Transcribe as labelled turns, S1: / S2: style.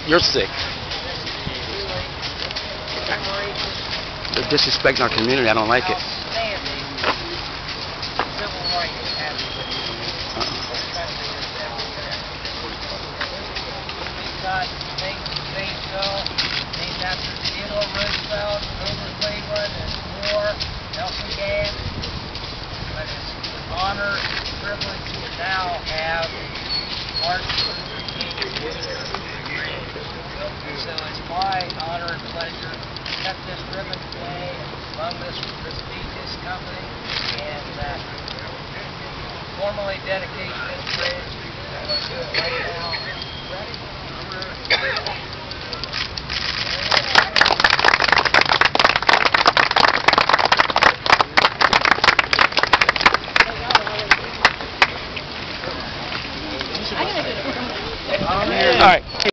S1: You're sick. They're disrespecting our community. I don't like it.
S2: Named after Theodore Roosevelt, Grover Cleveland, and more, Nelson Gant. But it's an honor and privilege to now have Martin Luther King Jr. So it's my honor and pleasure to cut this ribbon today among this prestigious company and formally dedicate this bridge. I'm going to do it right now. Ready?
S1: All right.